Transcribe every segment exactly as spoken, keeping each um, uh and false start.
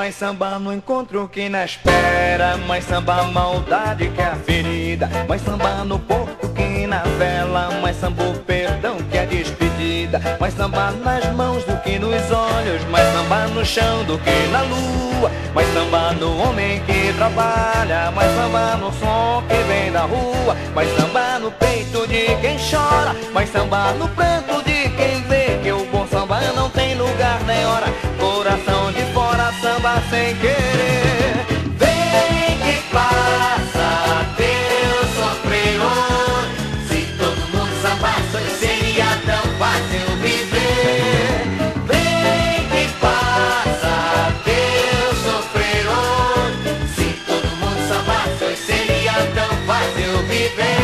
mais samba no encontro que na espera, mais samba a maldade que a ferida, mais samba no porto que na vela, mais samba o perdão que a despedida, mais samba nas mãos do que nos olhos, mais samba no chão do que na lua, mais samba no homem que trabalha, mais samba no som que vem da rua, mais samba no peito de quem chora, mais samba no pranto de quem vê que o bom samba não tem lugar nem hora, coração de fora, samba sem querer. Vem que passa, Deus sofreu. Se todo mundo sambasse, seria tão fácil viver. Vem que passa, Deus sofreu. Se todo mundo sambasse, seria tão fácil viver.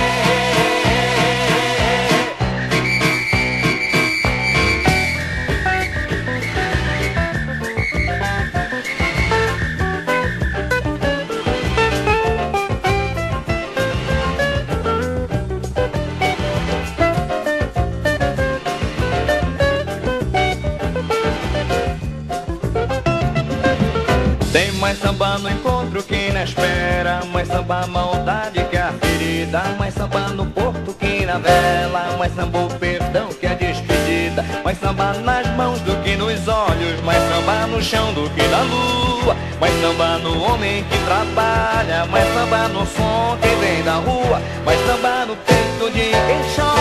Tem mais samba no encontro que na espera, mais samba a maldade que a ferida, mais samba no porto que na vela, mais samba o perdão que a despedida, mais samba nas mãos do que nos olhos, mais samba no chão do que na lua, mais samba no homem que trabalha, mais samba no som que vem da rua, mais samba no peito de quem chora.